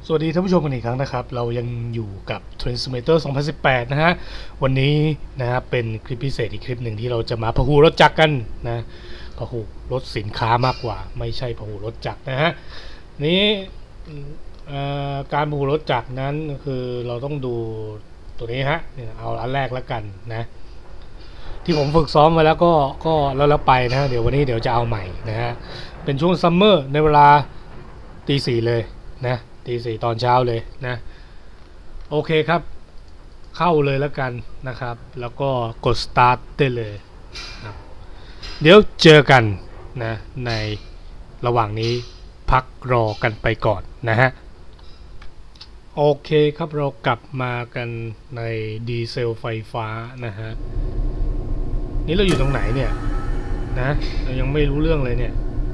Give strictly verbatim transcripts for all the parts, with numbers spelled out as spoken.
สวัสดีท่านผู้ชมกันอีกครั้งนะครับเรายังอยู่กับ Transformator สองพันสิบแปดนะฮะวันนี้นะครับเป็นคลิปพิเศษอีกคลิปหนึ่งที่เราจะมาพหูรถจักรกันนะพหูรถสินค้ามากกว่าไม่ใช่พหูรถจักรนะฮะนี้การพหูรถจักรนั้นคือเราต้องดูตัวนี้ฮะเอาอันแรกแล้วกันนะที่ผมฝึกซ้อมมาแล้วก็ก็แล้วแล้วไปนะเดี๋ยววันนี้เดี๋ยวจะเอาใหม่นะฮะเป็นช่วงซัมเมอร์ในเวลาตีสี่เลยนะตีสี่ตอนเช้าเลยนะโอเคครับเข้าเลยแล้วกันนะครับแล้วก็กด start ได้เลยนะเดี๋ยวเจอกันนะในระหว่างนี้พักรอกันไปก่อนนะฮะโอเคครับเรากลับมากันในดีเซลไฟฟ้านะฮะนี่เราอยู่ตรงไหนเนี่ยนะเรายังไม่รู้เรื่องเลยเนี่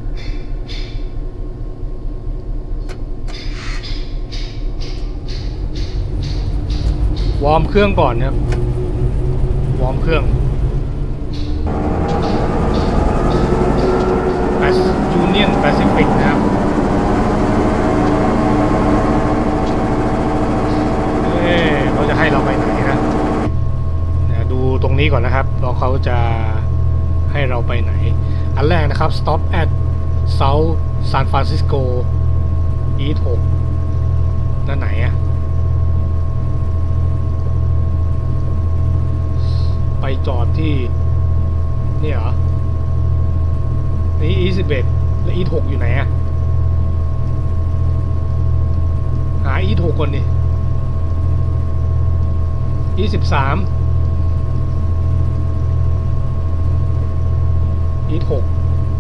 ยวอร์มเครื่องก่อนครับวอร์มเครื่องยูเนียนแปซิฟิกนะครับเอ๊ะเขาจะให้เราไปไหนนะดูตรงนี้ก่อนนะครับว่าเขาจะให้เราไปไหนอันแรกนะครับ stop at South San Francisco East หกนั่นไหนอะไปจอดที่นี่เหรอนี่ อี สิบเอ็ด และ อี หกอยู่ไหนอะหา อี หกก่อนดิ อี สิบสาม อี หก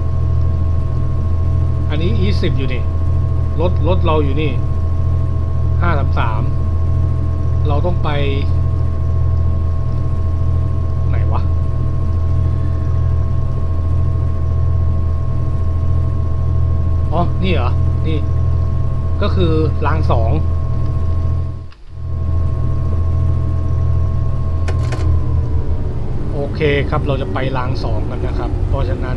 อันนี้ อี สิบอยู่นี่รถรถเราอยู่นี่ห้าสามสามเราต้องไปไหนวะอ๋อนี่เหรอนี่ก็คือรางสองโอเคครับเราจะไปรางสองกันนะครับเพราะฉะนั้น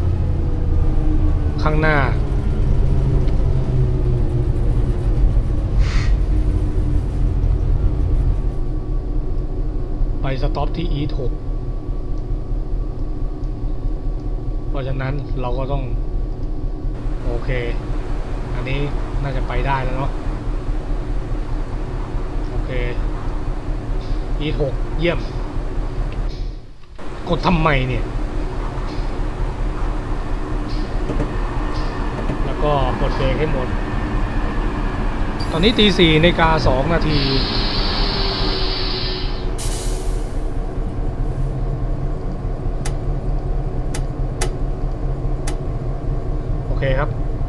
ข้างหน้าไปสต็อปที่ อี หกเพราะฉะนั้นเราก็ต้องโอเคอันนี้น่าจะไปได้แล้วเนาะโอเค อี หกเยี่ยมกดทำไมเนี่ยแล้วก็กดเบรกให้หมดตอนนี้ตีสี่นาฬิกาสองนาทีโอเคครับ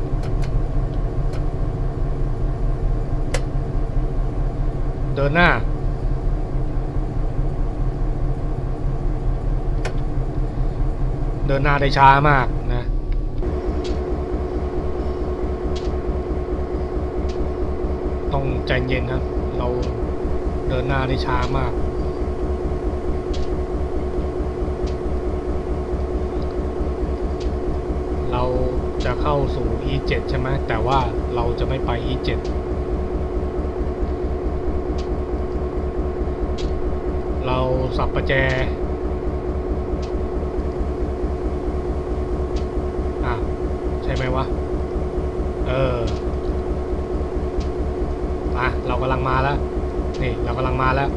เดินหน้าเดินหน้าได้ช้ามากนะต้องใจเย็นครับเราเดินหน้าได้ช้ามากเราจะเข้าสู่ อี เจ็ด ใช่ไหมแต่ว่าเราจะไม่ไป อี เจ็ด เราสับประแจอ่ะใช่ไหมวะเอออ่ะเรากำลังมาแล้วนี่เรากำลังมาแล้ว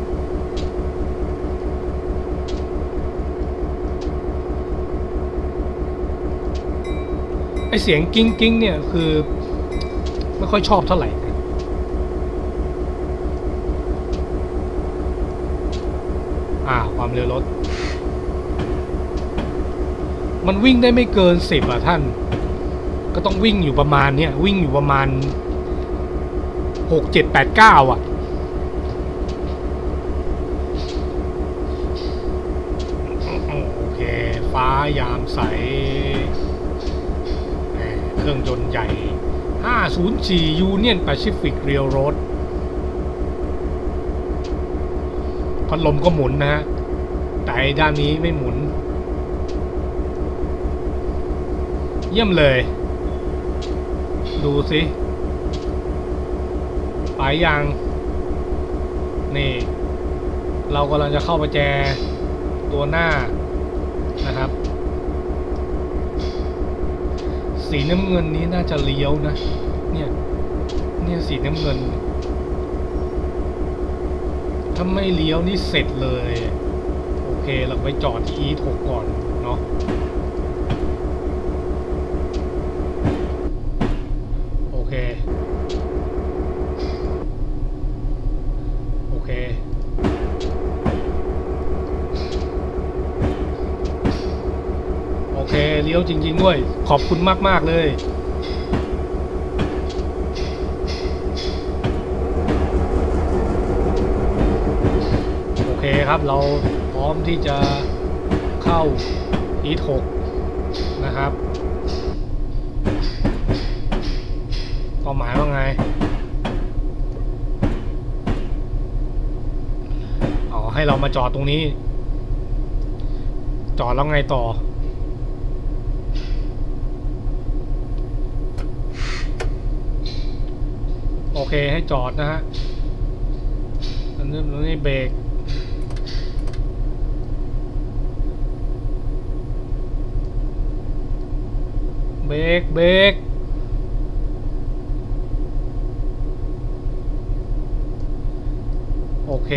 ไอเสียงกิ้งกิ้งเนี่ยคือไม่ค่อยชอบเท่าไหร่อ่าความเร็วรถมันวิ่งได้ไม่เกินสิบอ่ะท่านก็ต้องวิ่งอยู่ประมาณเนี้ยวิ่งอยู่ประมาณหกเจ็ดแปดเก้าอ่ะโอเคฟ้ายามใสเครื่องยนต์ใหญ่ห้าศูนย์สี่ Union Pacific Railroad พัดลมก็หมุนนะฮะแต่ด้านนี้ไม่หมุนเยี่ยมเลยดูสิยังนี่เรากำลังจะเข้าประแจตัวหน้านะครับสีน้ำเงินนี้น่าจะเลี้ยวนะเนี่ยเนี่ยสีน้ำเงินถ้าไม่เลี้ยวนี่เสร็จเลยโอเคเราไปจอดที่ อี หก ก่อนเนาะโอเคโอเคโอเคเลี้ยวจริงๆด้วยขอบคุณมากๆเลยโอเคครับเราพร้อมที่จะเข้า อี หก นะครับเป้าหมายว่าไงอ๋อให้เรามาจอดตรงนี้จอดแล้วไงต่อโอเคให้จอดนะฮะอันนี้อันนี้เบรกเบรกเบรกโอเค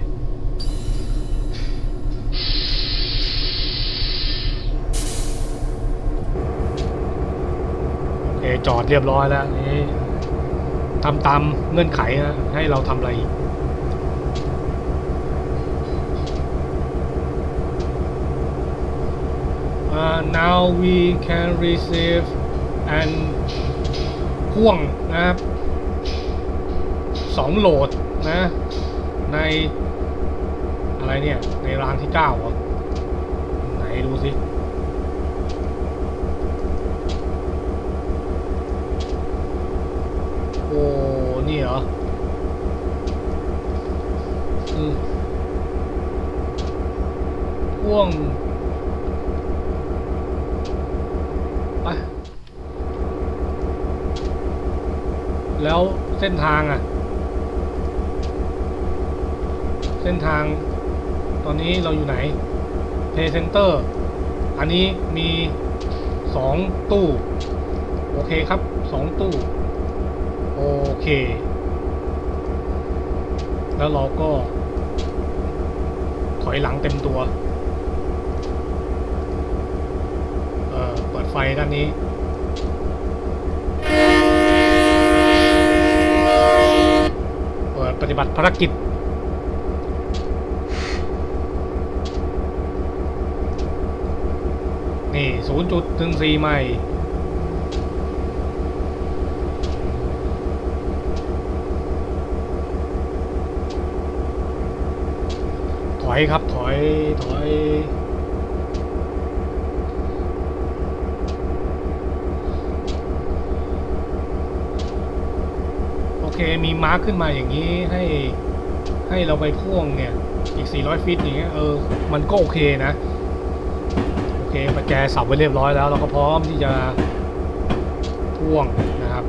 โอเคจอดเรียบร้อยแล้วนี่ทำตามเงื่อนไขนะให้เราทำอะไรอีกUh, now we can receive and พ่วงนะครับสองโหลดนะในอะไรเนี่ยในรางที่เก้าเหรอไหนดูสิโอ้นี่เหรอคือพ่วงแล้วเส้นทางอ่ะเส้นทางตอนนี้เราอยู่ไหนเพย์เซ็นเตอร์อันนี้มีสองตู้โอเคครับสองตู้โอเคแล้วเราก็ถอยหลังเต็มตัวเอ่อเปิดไฟด้านนี้ปฏิบัติภารกิจนี่ ศูนย์จุดหนึ่งสี่ ไมล์ถอยครับถอยถอยโอเคมีมาร์คขึ้นมาอย่างนี้ให้ให้เราไปพ่วงเนี่ยอีกสี่ร้อยฟิตอย่างเงี้ยเออมันก็โอเคนะโอเคประแจสับไว้เรียบร้อยแล้วเราก็พร้อมที่จะพ่วงนะครับ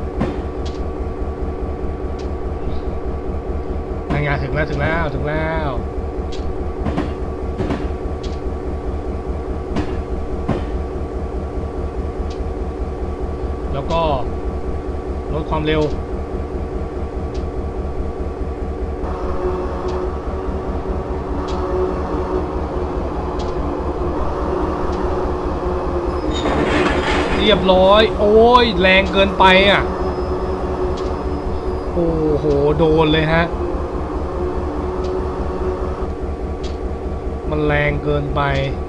งานถึงแล้วถึงแล้วถึงแล้วแล้วก็ลดความเร็วเรียบร้อยโอ้ยแรงเกินไปอ่ะโอ้โหโดนเลยฮะมันแรงเกินไป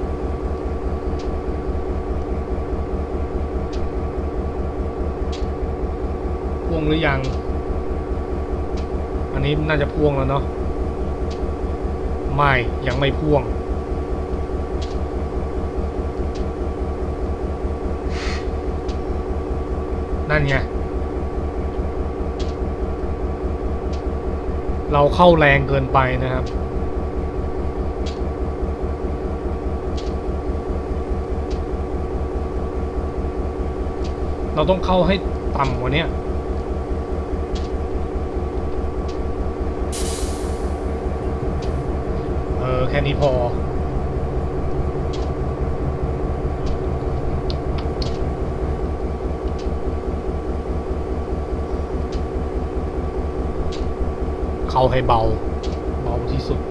พ่วงหรือยังอันนี้น่าจะพ่วงแล้วเนาะไม่ยังไม่พ่วงนั่นไงเราเข้าแรงเกินไปนะครับเราต้องเข้าให้ต่ำกว่านี้แค่นี้พอเข้าให้เบาเบาที่สุด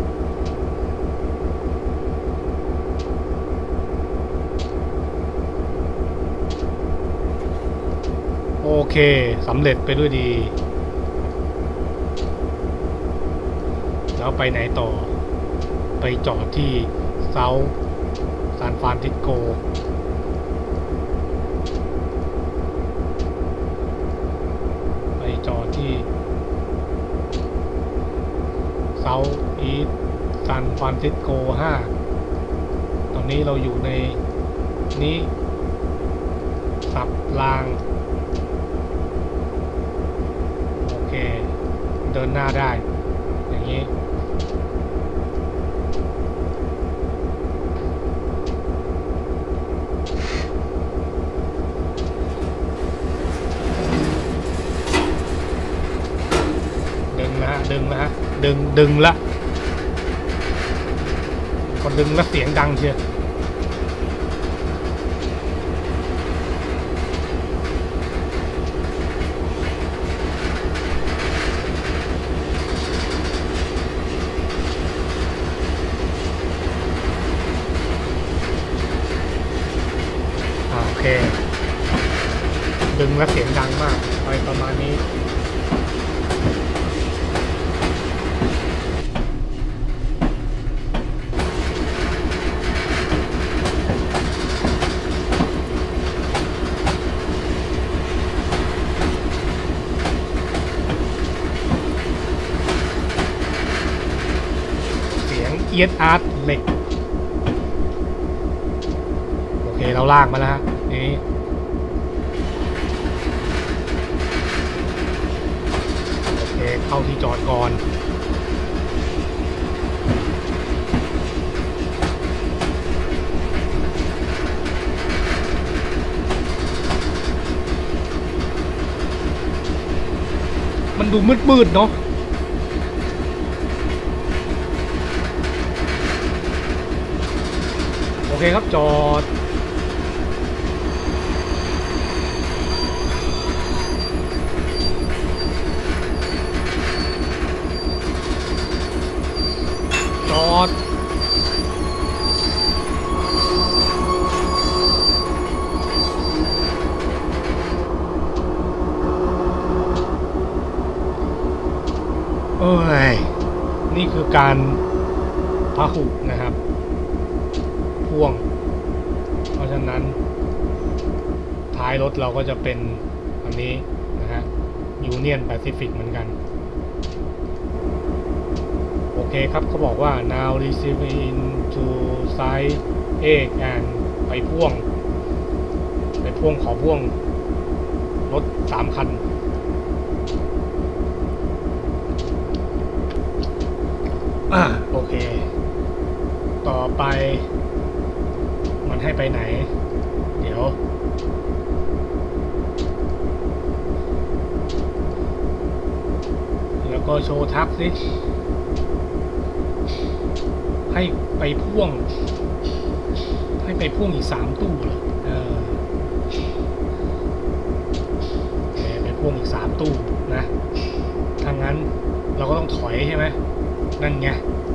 โอเคสำเร็จไปด้วยดีแล้วไปไหนต่อไปจอดที่เซาท์ซานฟรานซิสโกไปจอดที่เซาท์อีสต์ซานฟรานซิสโกห้าตอนนี้เราอยู่ในนี้สับรางโอเคเดินหน้าได้อย่างนี้ดึงนะฮะดึงนะฮะดึงดึงละพอดึงแล้วเสียงดังเชียวโอเคดึงแล้วเสียงดังมากไปประมาณนี้เสียงเอียดอาร์ตเหล็กโอเคเราลากมาแล้วฮะนี่โอเคเข้าที่จอดก่อนมันดูมืดๆเนาะโอเคครับจอดจอดเอ้ยนี่คือการพหุนะครับพ่วงเพราะฉะนั้นท้ายรถเราก็จะเป็นอันนี้นะฮะ Union Pacific เหมือนกันโอเคครับเขาบอกว่า now receiving to side eight and ไปพ่วงไปพ่วงขอพ่วงรถสามคันอ่าโอเคต่อไปมันให้ไปไหนเดี๋ยวแล้วก็โชว์ทักสิให้ไปพ่วงให้ไปพ่วงอีกสามตู้เลยเออไปพ่วงอีกสามตู้นะถ้างั้นเราก็ต้องถอยใช่ไหมนั่นไง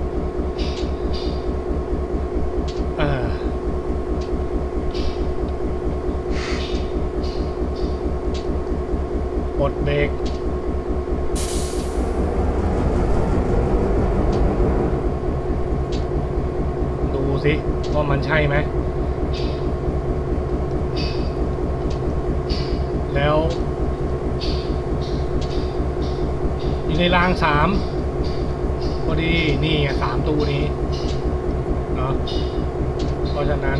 เออกดเบรกดูสิว่ามันใช่ไหมแล้วอยู่ในรางสามพอดีนี่ไงสามตู้นี้เนาะเพราะฉะนั้น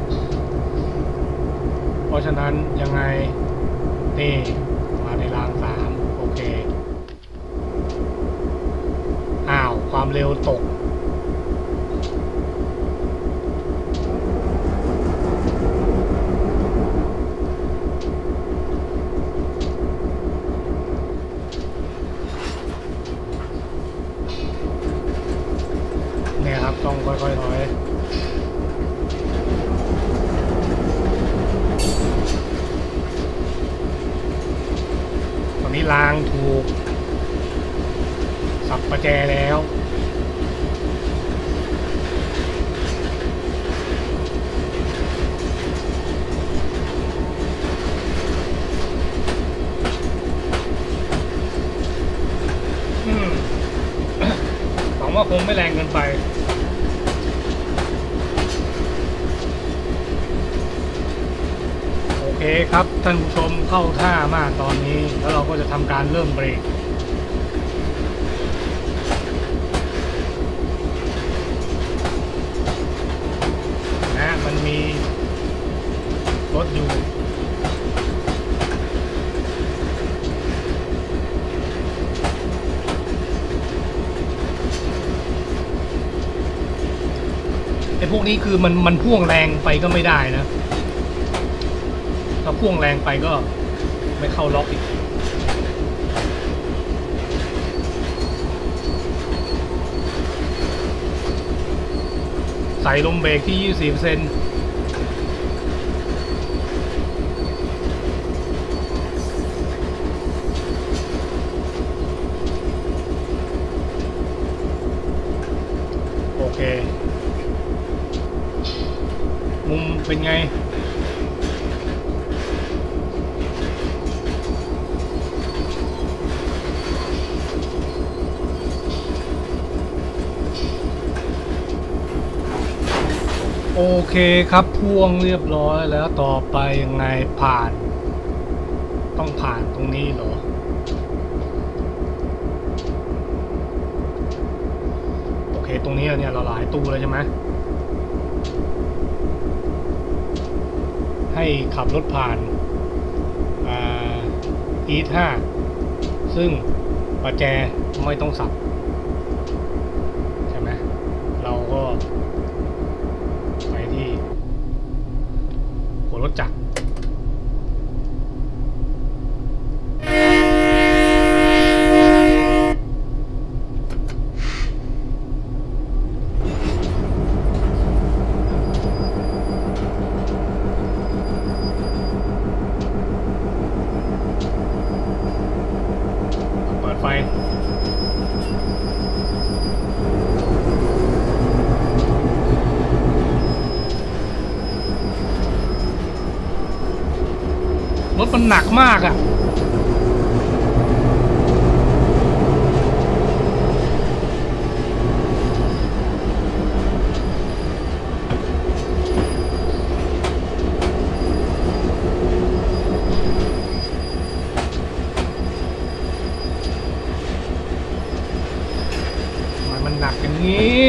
เพราะฉะนั้นยังไงนี่มาในรางสามโอเคอ้าวความเร็วตกเนี่ยครับต้องค่ค่อยๆถอยตอนนี้รางถูกสับประแจแล้วหวังว่าคงไม่แรงเกินไปโอเคครับท่านผู้ชมเข้าท่ามากตอนนี้แล้วเราก็จะทำการเริ่มเบรกนะมันมีรถอยู่ไอ้พวกนี้คือมันมันพ่วงแรงไปก็ไม่ได้นะถ้าพ่วงแรงไปก็ไม่เข้าล็อกอีกใส่ลมเบรกที่ ยี่สิบเปอร์เซ็นต์ โอเคมุมเป็นไงโอเคครับพ่วงเรียบร้อยแล้วต่อไปยังไงผ่านต้องผ่านตรงนี้เหรอโอเคตรงนี้เนี่ยเราหลายตู้เลยใช่ไหมให้ขับรถผ่านอ่า อี ห้า ซึ่งประแจไม่ต้องสับใช่ไหมเราก็ไปที่หัวรถจักรเปิดไฟรถมันหนักมากอ่ะมันหนักอย่างนี้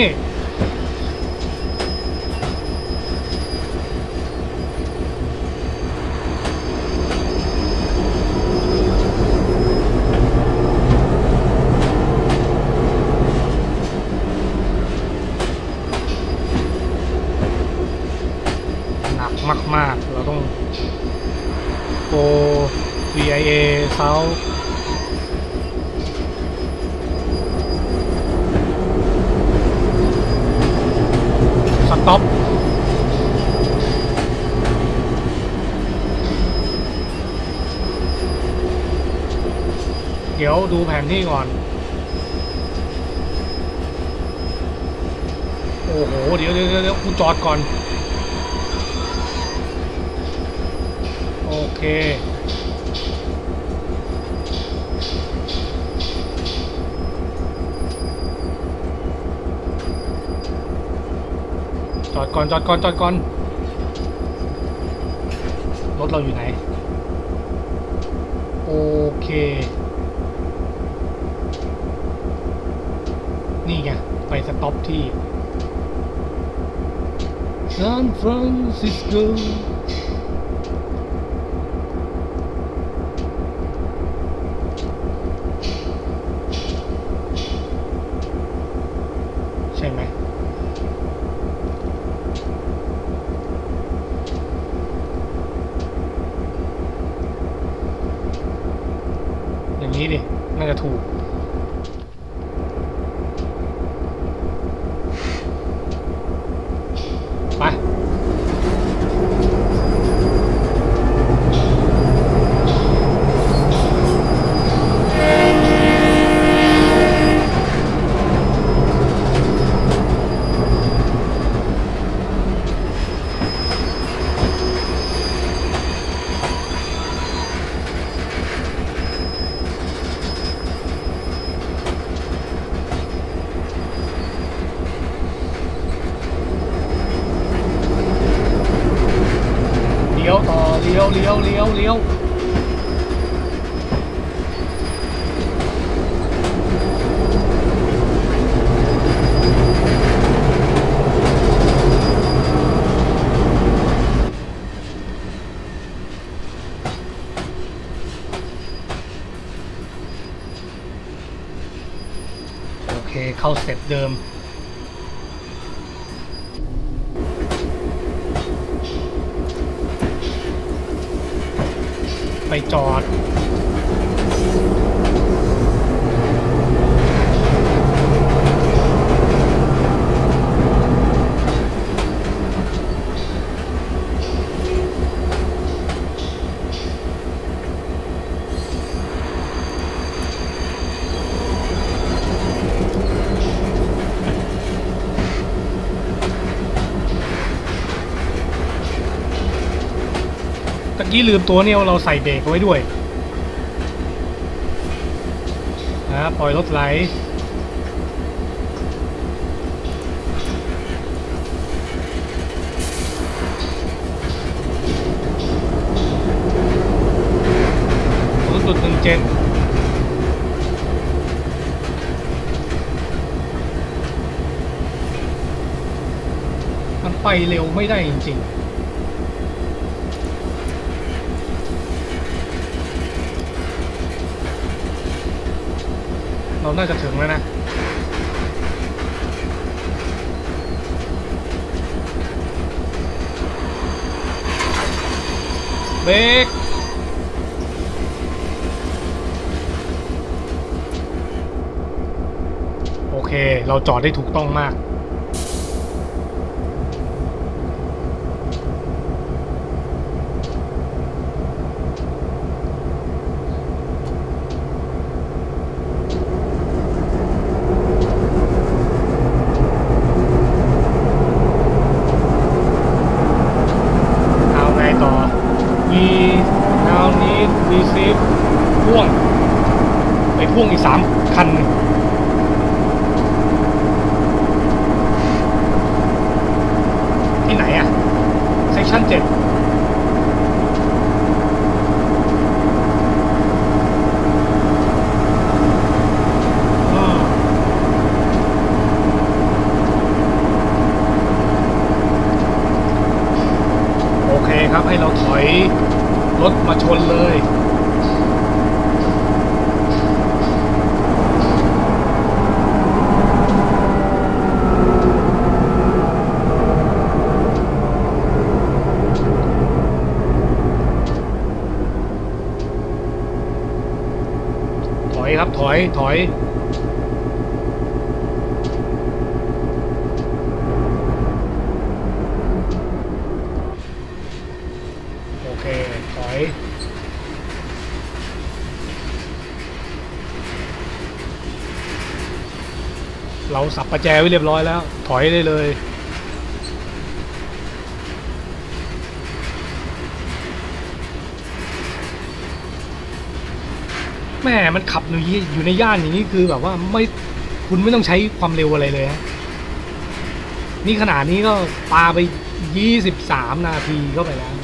หนักมากๆเราต้องโก วี ไอ เอ Southสต็อปเดี๋ยวดูแผนที่ก่อนโอ้โหเดี๋ยวเดี๋ยวเดี๋ยวกูจอดก่อนโอเคจอดก่อนจอดก่อนจอดก่อนรถเราอยู่ไหนโอเคนี่ไงไปสต็อปที่ซานฟรานซิสโกใช่ไหมอย่างนี้ดิน่าจะถูกเลี้ยวเลี้ยวเลี้ยวโอเคเข้าสเต็ปเดิมไปจอดตะกี้ลืมตัวเนี่ยเราใส่เบรกไว้ด้วยนะปล่อยรถไหลศูนย์จุดหนึ่งเจ็ดมันไปเร็วไม่ได้จริงๆเราน่าจะถึงแล้วนะเบรกโอเคเราจอดได้ถูกต้องมากพ่วงไปพ่วงอีกสามคันที่ไหนอะเซสชั่นเจ็ดโอเคครับให้เราถอยรถมาชนเลยครับถอยถอยโอเคถอยเราสับประแจไว้เรียบร้อยแล้วถอยได้เลยแม่มันขับอยู่อยู่ในย่านอย่างนี้คือแบบว่าไม่คุณไม่ต้องใช้ความเร็วอะไรเลยฮะนี่ขนาดนี้ก็ปาไปยี่สิบสามนาทีเข้าไปแล้ว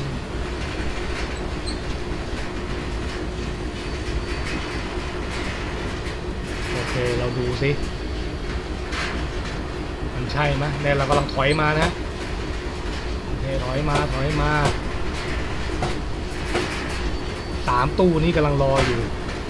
โอเคเราดูสิมันใช่ไหมเนี่ยเรากำลังถอยมานะโอเคถอยมาถอยมาสามตู้นี้กำลังรออยู่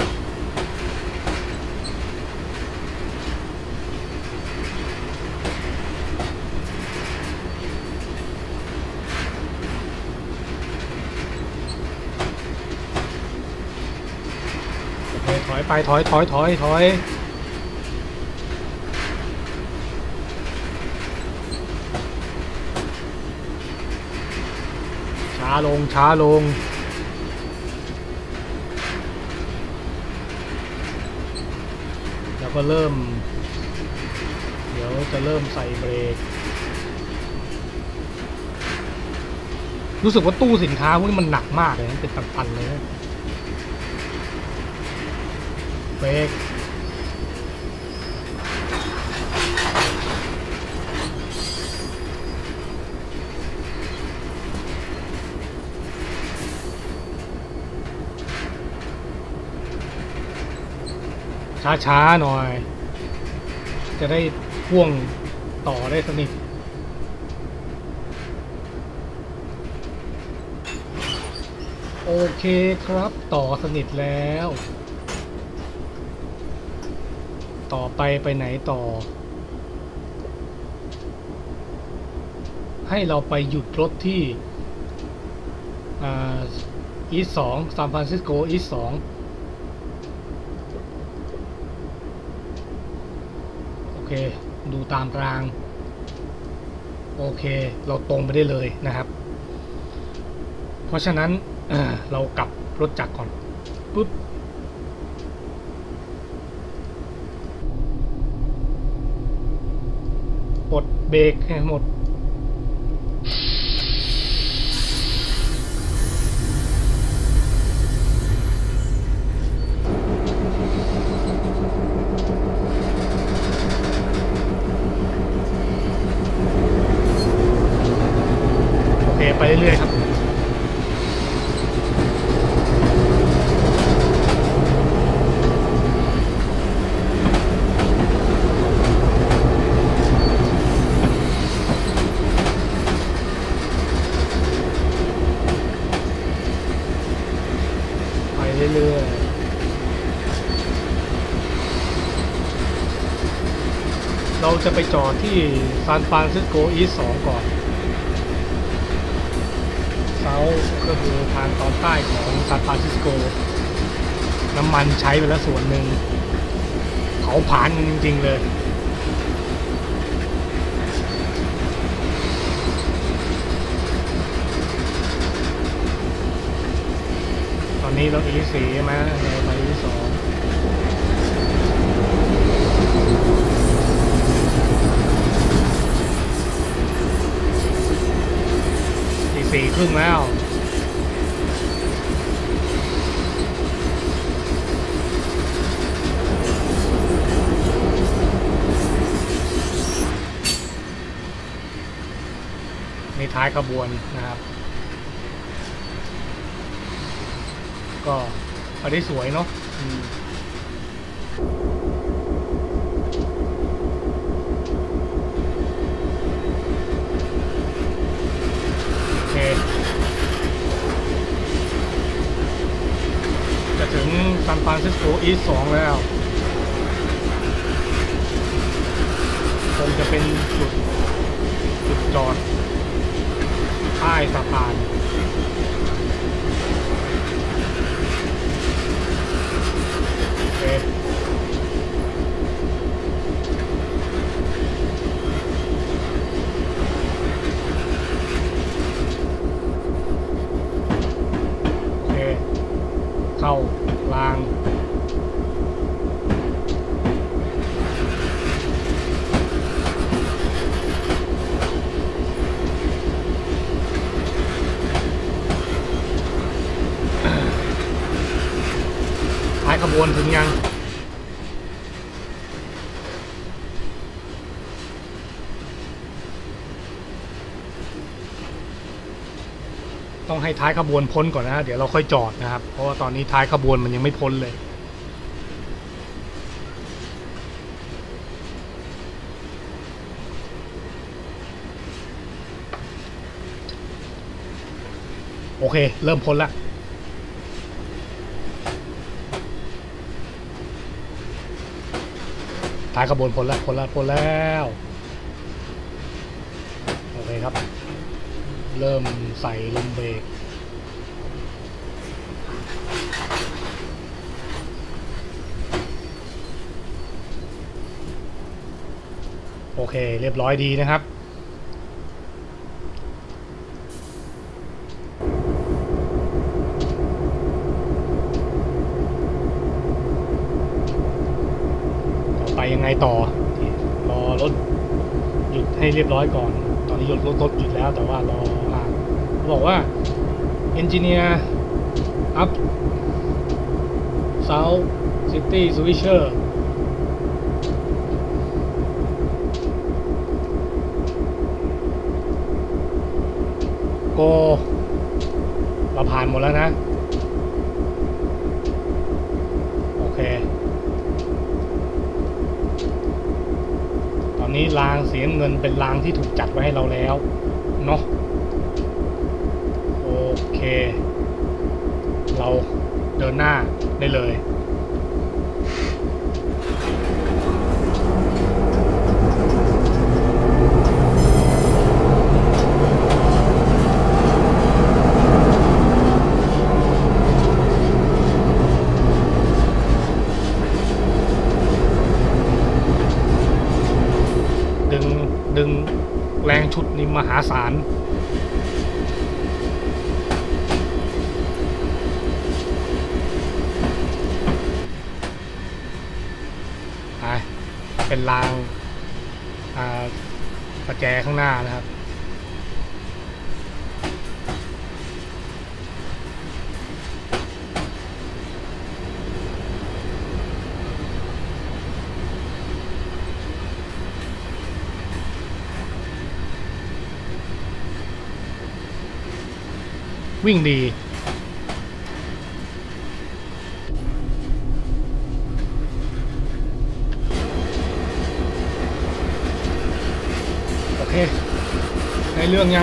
ถอยไปถอยถอยถอยถอยช้าลงช้าลงแล้วก็เริ่มเดี๋ยวจะเริ่มใส่เบรกรู้สึกว่าตู้สินค้าพวกนี้มันหนักมากเลยเป็นตันๆเลยนะเบรกช้าๆหน่อยจะได้พ่วงต่อได้สนิทโอเคครับต่อสนิทแล้วต่อไปไปไหนต่อให้เราไปหยุดรถที่อีสสองซานฟรานซิสโกอีสสองโอเคดูตามรางโอเคเราตรงไปได้เลยนะครับเพราะฉะนั้นเ, เรากลับรถจักรก่อนปุ๊บปลดเบรกให้หมดโอเคไปเรื่อยๆครับเรื่อยๆเราจะไปจอดที่ซานฟรานซิสโกอีสสองก่อนเซาก็คือทางตอนใต้ของซานฟรานซิสโกน้ำมันใช้ไปแล้วส่วนหนึ่งเผาผลาญจริงๆเลยตอนนี้เราอีสี่ใช่ไหมเราไปที่สองอีสี่ครึ่งแล้วในท้ายขบวนนะครับก็ไปได้สวยเนาะโอเคจะถึงซานฟรานซิสโกอีสสองแล้วคงจะเป็นจุดจุดจอดใต้สะพานโอเคโอเคเข้ารางท้ายขบวนถึงยังต้องให้ท้ายขบวนพ้นก่อนนะเดี๋ยวเราค่อยจอดนะครับเพราะว่าตอนนี้ท้ายขบวนมันยังไม่พ้นเลยโอเคเริ่มพ้นแล้วท้ายขบวนพ้นแล้วพ้นแล้วพ้นแล้วโอเคครับเริ่มใส่ลมเบรกโอเคเรียบร้อยดีนะครับไปยังไงต่อรอรถหยุดให้เรียบร้อยก่อนตอนนี้รถรถหยุดแล้วแต่ว่ารออ่าบอกว่า Engineer up South City Switcher โกเราผ่านหมดแล้วนะโอเคอนนี้รางเสียเงินเป็นรางที่ถูกจัดไว้ให้เราแล้วเนาะโอเคเราเดินหน้าได้เลยดึงดึงแรงชุดนี้มหาศาลเป็นรางประแจข้างหน้านะครับวิ่งดีโอเคในเรื่องยัง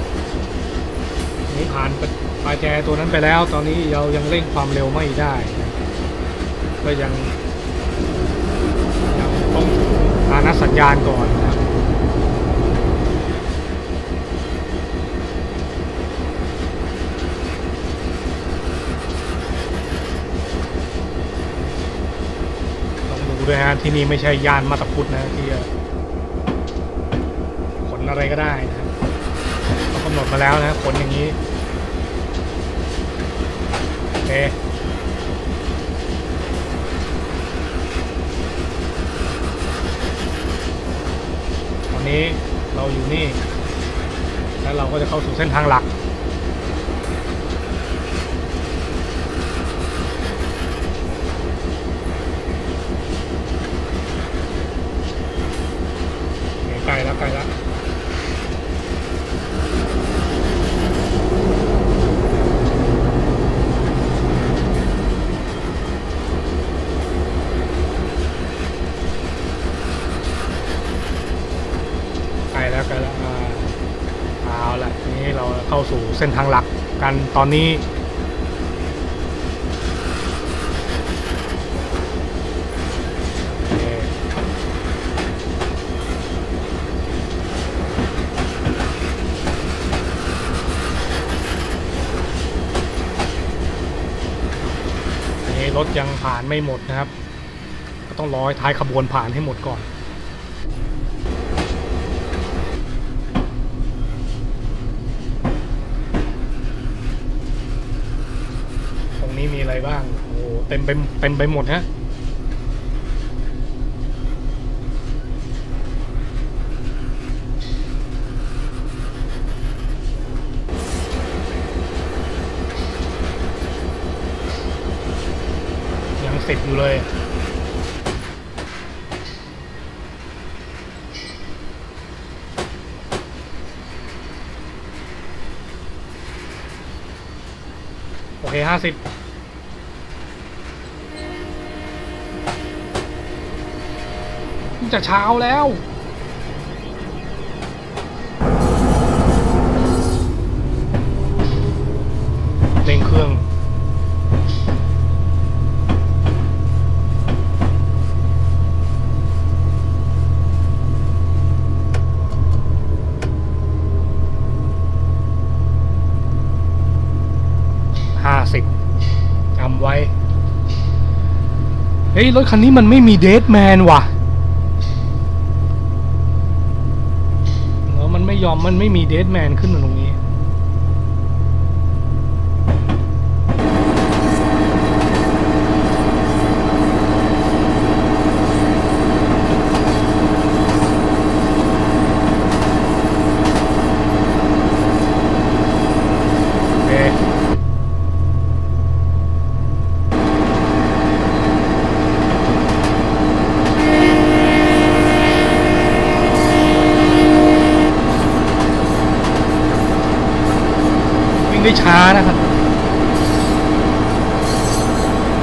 นี่ผ่านปลาแจตัวนั้นไปแล้วตอนนี้เรายังเร่งความเร็วไม่ได้ก็ยังยังต้องหานัดสัญญาณก่อนนะครับต้องดูด้วยฮะที่นี่ไม่ใช่ย่านมาตาพุทธนะที่อะไรก็ได้นะเขากำหนดมาแล้วนะขนอย่างนี้โอเคตอนนี้เราอยู่นี่แล้วเราก็จะเข้าสู่เส้นทางหลักใกล้แล้วใกล้แล้วแล้วกันแล้วเอาละทีนี้เราเข้าสู่เส้นทางหลักกันตอนนี้นี่รถยังผ่านไม่หมดนะครับก็ต้องรอให้ท้ายขบวนผ่านให้หมดก่อนมีอะไรบ้างโอ้เต็มไปเต็มไปหมดฮะยังติดอยู่เลยโอเคห้าสิบจะเช้าแล้วเร่งเครื่องห้าสิบจำไว้เฮ้ยรถคันนี้มันไม่มีเดดแมนว่ะมันไม่ยอมมันไม่มีเดดแมนขึ้นมาตรงนี้ได้ช้านะครับ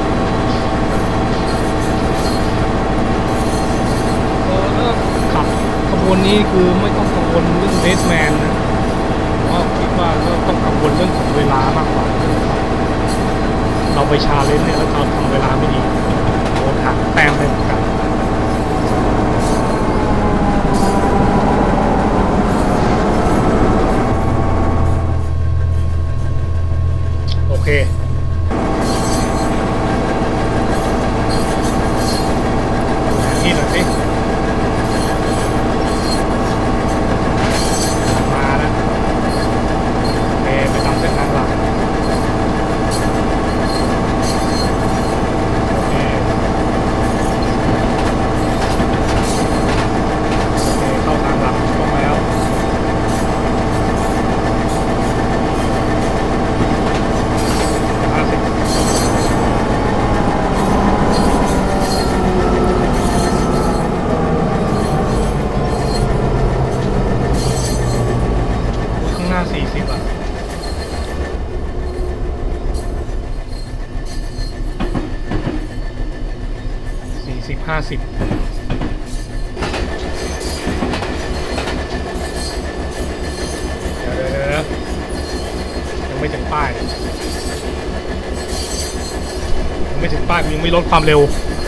ก็ขับวันนี้คือไม่ต้องกังวลเรื่องเบสแมนนะเพราะคิดว่าก็ต้องกังวลเรื่องของเวลามากกว่าเราไปชาเลนจ์เนี่ยแล้วเราทำเวลาไม่ดีโดนหักแต้มไปเหมือนกันโอเคนี่หน่อยสิมาแล้วโอเคไปตามเส้นทางหลักโอเคเข้าทางหลักตรงแล้วห้าสิบข้างหน้าสี่สิบอ่ะสี่สิบห้าสิบเดี๋ยวเดี๋ยวเดี๋ยวยังไม่ถึงป้ายยังไม่ถึงป้ายยังไม่ลดความเร็ว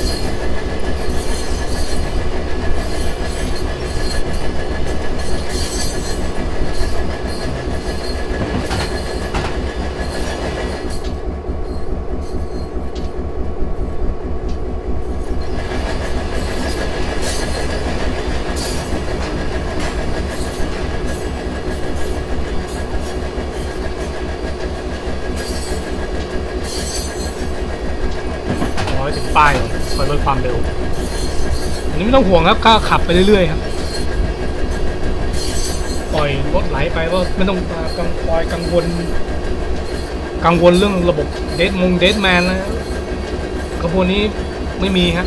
ร้อยถึงป้ายคอยลดความเร็วอันนี้ไม่ต้องห่วงครับก็ขับไปเรื่อยๆครับปล่อยรถไหลไปก็ไม่ต้องกังคอยกังวลกังวลเรื่องระบบเดดมงเดดแมนนะขบวนนี้ไม่มีครับ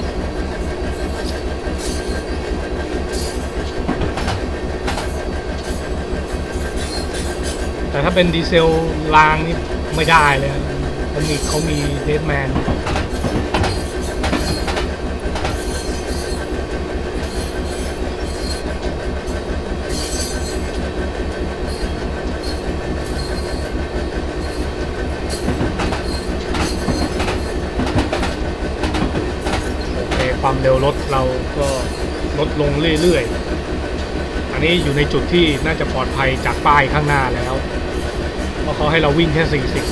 แต่ถ้าเป็นดีเซลรางนี่ไม่ได้เลยเขามีเขามีเดดแมนความเร็วรถเราก็ลดลงเรื่อยๆอันนี้อยู่ในจุดที่น่าจะปลอดภัยจากป้ายข้างหน้าแล้วเพราะเขาให้เราวิ่งแค่สี่สิบ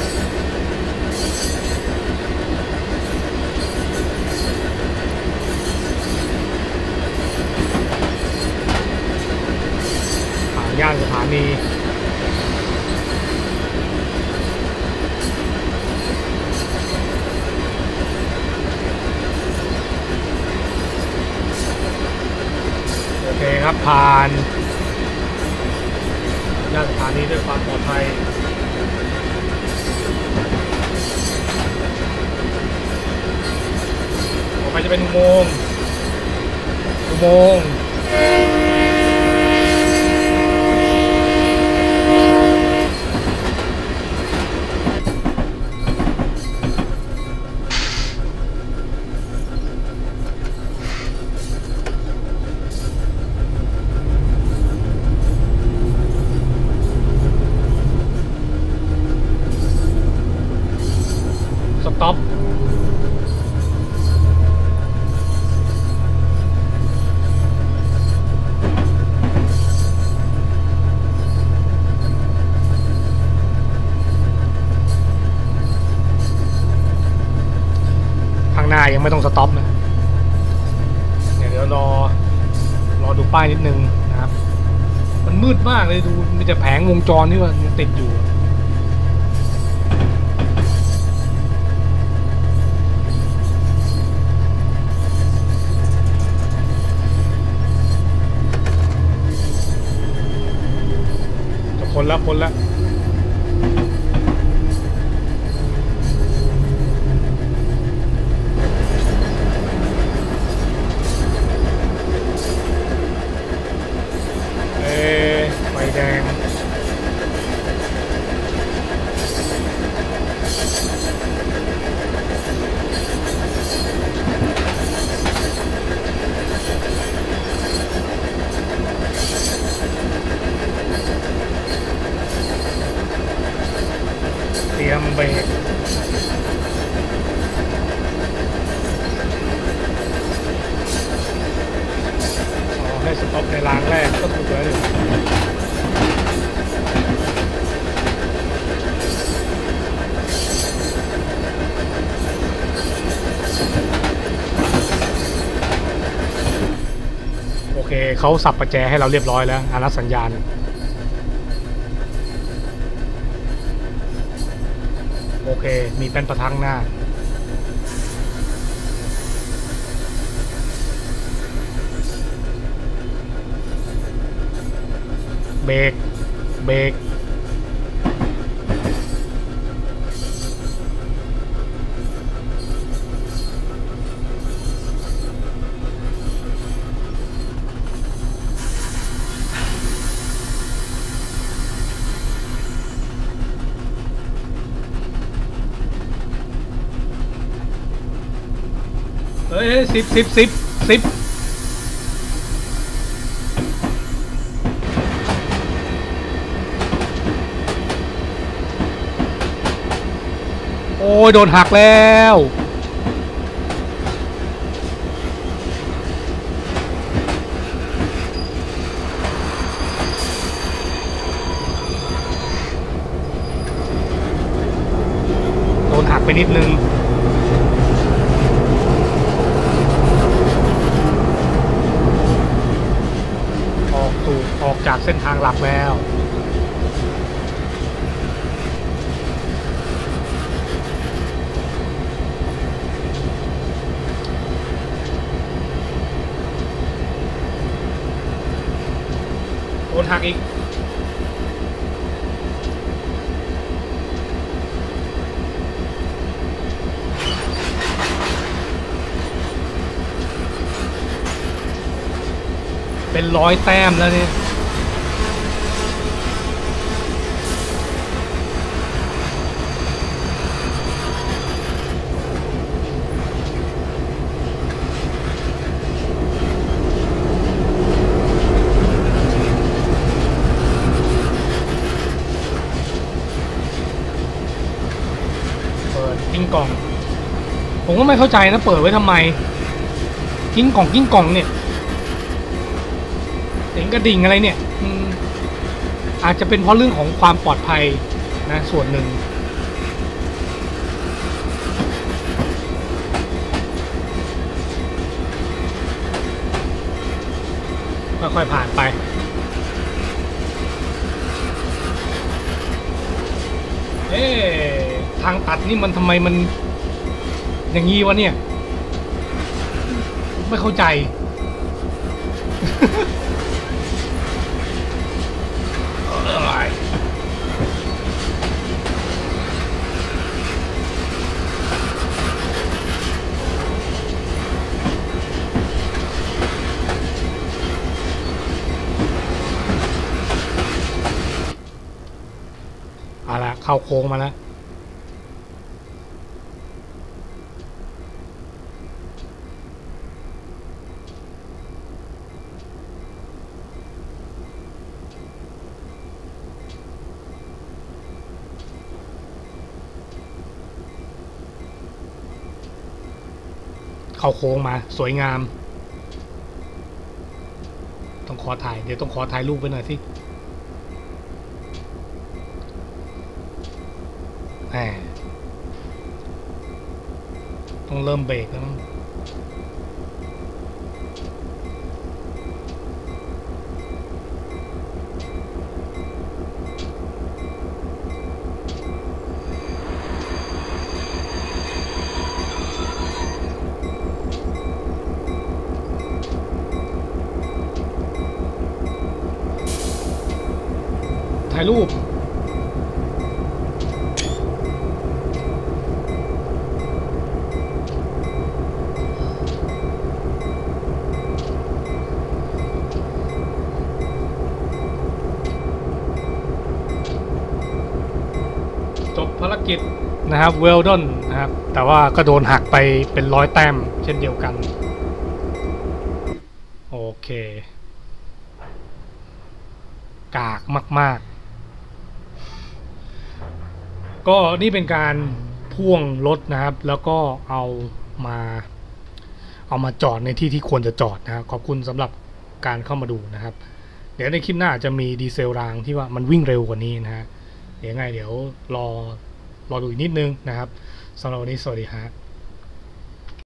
ผ่านย่านสถานีโอเคครับผ่านย่านสถานีด้วยความปลอดภัยต่อไปจะเป็นอุโมงค์อุโมงค์สต็อปข้างหน้ายังไม่ต้องสต็อปนะเดี๋ยวเดี๋ยวรอรอดูป้ายนิดนึงนะครับมันมืดมากเลยดูมีแต่แผงวงจรที่ว่าติดอยู่คนละคนละเอ๊ะไฟแดง โให้สต็อปในรางแรกก็ถูกแล้วเลยโอเคเขาสับประแจให้เราเรียบร้อยแล้วอารัสัญญาณโอเคมีแป้นประทังหน้าเบรกเบรกเฮ้ยสิบสิบสิบสิบโอ้ยโดนหักแล้วโดนหักไปนิดนึงออกสู่ออกจากเส้นทางหลักแล้วโดนหักอีกเป็นร้อยแต้มแล้วเนี่ยกิ้งกล่องผมก็ไม่เข้าใจนะเปิดไว้ทำไมกิ้งกล่องกิ้งกล่องเนี่ยเสียงกระดิ่งอะไรเนี่ยอาจจะเป็นเพราะเรื่องของความปลอดภัยนะส่วนหนึ่งค่อยๆผ่านไปเอ๊ะทางตัดนี่มันทำไมมันอย่างงี้วะเนี่ยไม่เข้าใจ เอาละเข้าโค้งมาแล้วเข้าโค้งมาสวยงามต้องขอถ่ายเดี๋ยวต้องขอถ่ายรูปไปหน่อยสิแหมต้องเริ่มเบรกแล้วมั้งถ่ายรูปจบภารกิจนะครับเวลดอนนะครับแต่ว่าก็โดนหักไปเป็นร้อยแต้มเช่นเดียวกันโอเคกากมากๆก็นี่เป็นการพ่วงรถนะครับแล้วก็เอามาเอามาจอดในที่ที่ควรจะจอดนะครับขอบคุณสำหรับการเข้ามาดูนะครับเดี๋ยวในคลิปหน้าจะมีดีเซลรางที่ว่ามันวิ่งเร็วกว่านี้นะฮะเดี๋ยวไงเดี๋ยวรอรอดูอีกนิดนึงนะครับสำหรับวันนี้สวัสดีฮะ